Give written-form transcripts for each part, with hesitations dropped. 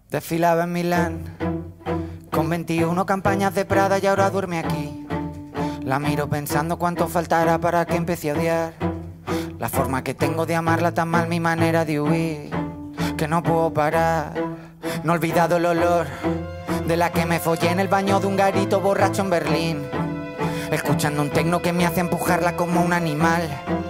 Desfilaba en Milán con 21 campañas de Prada y ahora duerme aquí. La miro pensando cuánto faltará para que empiece a odiar la forma que tengo de amarla, tan mal mi manera de huir, que no puedo parar. No he olvidado el olor de la que me follé en el baño de un garito borracho en Berlín, escuchando un tecno que me hace empujarla como un animal.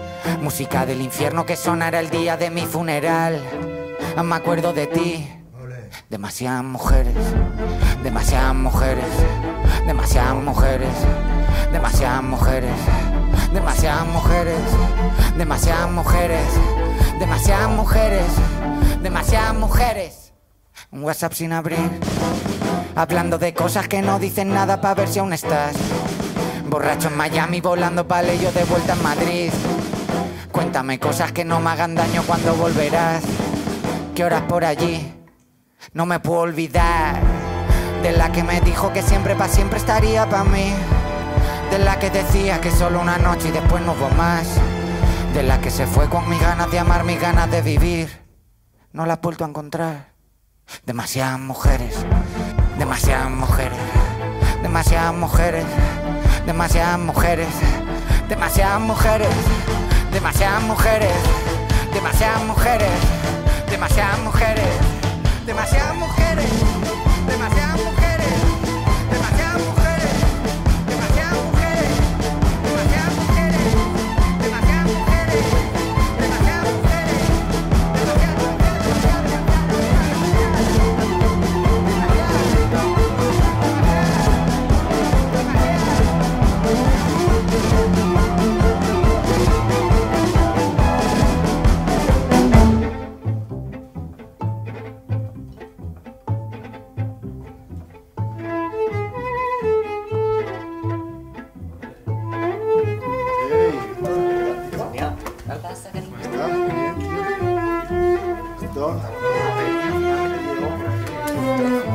Música del infierno que sonará el día de mi funeral. Me acuerdo de ti. Demasiadas mujeres, demasiadas mujeres, demasiadas mujeres, demasiadas mujeres, demasiadas mujeres, demasiadas mujeres, demasiadas mujeres, demasiadas mujeres. Un WhatsApp sin abrir, hablando de cosas que no dicen nada para ver si aún estás. Borracho en Miami, volando pa'l yo de vuelta en Madrid. Cuéntame cosas que no me hagan daño cuando volverás. ¿Qué horas por allí? No me puedo olvidar de la que me dijo que siempre pa' siempre estaría pa' mí, de la que decía que solo una noche y después no hubo más, de la que se fue con mis ganas de amar, mis ganas de vivir. No la he vuelto a encontrar. Demasiadas mujeres, demasiadas mujeres, demasiadas mujeres, demasiadas mujeres, demasiadas mujeres, demasiadas mujeres, demasiadas mujeres, demasiadas mujeres, demasiadas mujeres, demasiadas mujeres, demasiadas mujeres, demasiadas mujeres, demasiadas mujeres, demasiadas mujeres, demasiadas Esto.